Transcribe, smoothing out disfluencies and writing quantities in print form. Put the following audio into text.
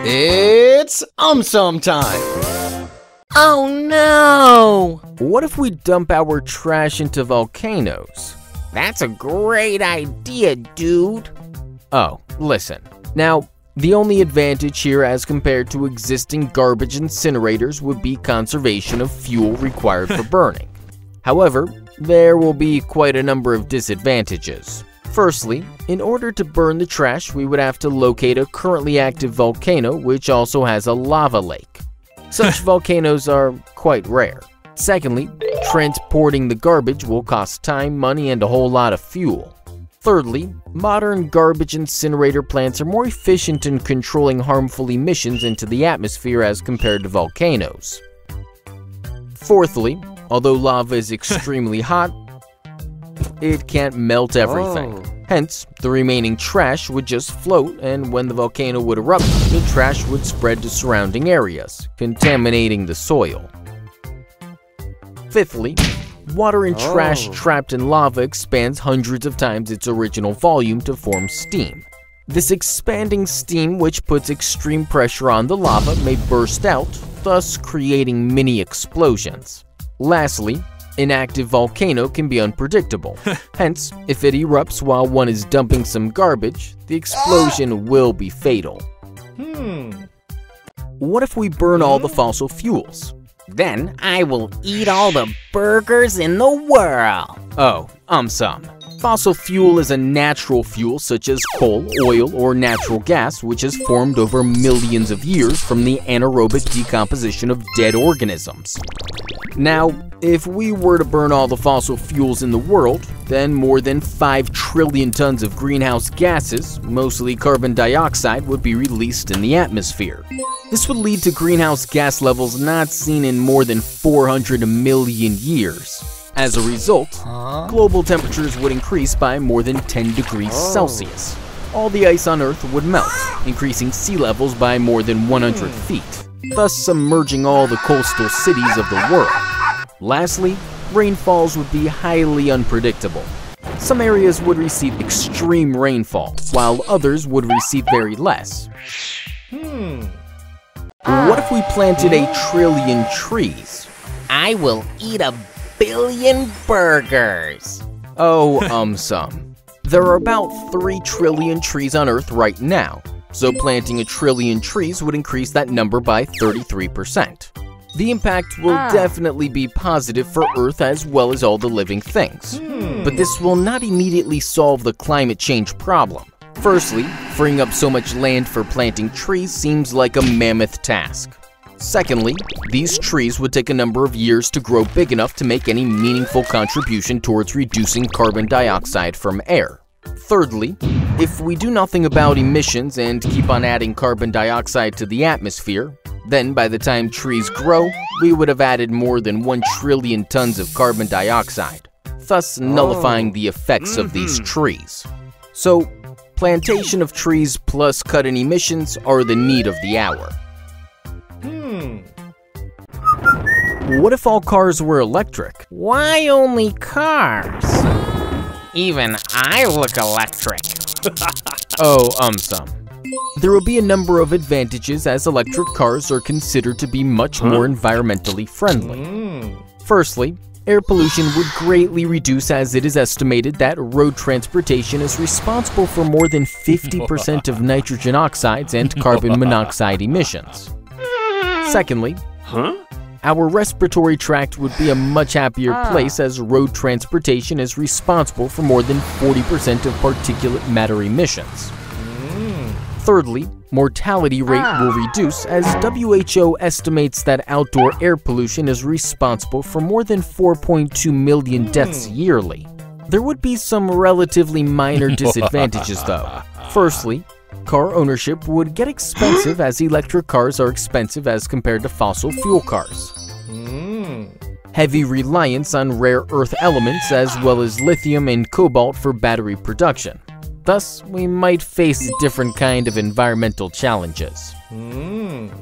It's AumSum time! Oh no! What if we dump our trash into volcanoes? That's a great idea, dude. Oh, listen. Now, the only advantage here as compared to existing garbage incinerators would be conservation of fuel required for burning. However, there will be quite a number of disadvantages. Firstly, in order to burn the trash, we would have to locate a currently active volcano which also has a lava lake. Such volcanoes are quite rare. Secondly, transporting the garbage will cost time, money, and a whole lot of fuel. Thirdly, modern garbage incinerator plants are more efficient in controlling harmful emissions into the atmosphere as compared to volcanoes. Fourthly, although lava is extremely hot, it can't melt everything. Hence, the remaining trash would just float, and when the volcano would erupt, the trash would spread to surrounding areas, contaminating the soil. Fifthly, water and trash trapped in lava expands hundreds of times its original volume to form steam. This expanding steam, which puts extreme pressure on the lava, may burst out, thus creating mini explosions. Lastly, an active volcano can be unpredictable. Hence, if it erupts while one is dumping some garbage, the explosion will be fatal. What if we burn all the fossil fuels? Then I will eat all the burgers in the world. Oh, AumSum. Fossil fuel is a natural fuel such as coal, oil, or natural gas which has formed over millions of years from the anaerobic decomposition of dead organisms. Now, if we were to burn all the fossil fuels in the world, then more than 5 trillion tons of greenhouse gases, mostly carbon dioxide, would be released in the atmosphere. This would lead to greenhouse gas levels not seen in more than 400 million years. As a result, global temperatures would increase by more than 10 degrees Celsius. All the ice on Earth would melt, increasing sea levels by more than 100 feet, thus submerging all the coastal cities of the world. Lastly, rainfalls would be highly unpredictable. Some areas would receive extreme rainfall, while others would receive very less. What if we planted 1 trillion trees? I will eat 1 billion burgers. Oh, AumSum. There are about 3 trillion trees on Earth right now, so planting 1 trillion trees would increase that number by 33%. The impact will definitely be positive for Earth as well as all the living things. But this will not immediately solve the climate change problem. Firstly, freeing up so much land for planting trees seems like a mammoth task. Secondly, these trees would take a number of years to grow big enough to make any meaningful contribution towards reducing carbon dioxide from air. Thirdly, if we do nothing about emissions and keep on adding carbon dioxide to the atmosphere, then by the time trees grow, we would have added more than 1 trillion tons of carbon dioxide, thus nullifying the effects of these trees. So, plantation of trees plus cutting emissions are the need of the hour. What if all cars were electric? Why only cars? Even I look electric. Oh, AumSum. There will be a number of advantages as electric cars are considered to be much more environmentally friendly. Firstly, air pollution would greatly reduce as it is estimated that road transportation is responsible for more than 50% of nitrogen oxides and carbon monoxide emissions. Secondly, our respiratory tract would be a much happier place as road transportation is responsible for more than 40% of particulate matter emissions. Thirdly, mortality rate will reduce as WHO estimates that outdoor air pollution is responsible for more than 4.2 million deaths yearly. There would be some relatively minor disadvantages though. Firstly, car ownership would get expensive as electric cars are expensive as compared to fossil fuel cars. Heavy reliance on rare earth elements as well as lithium and cobalt for battery production. Thus, we might face a different kind of environmental challenges.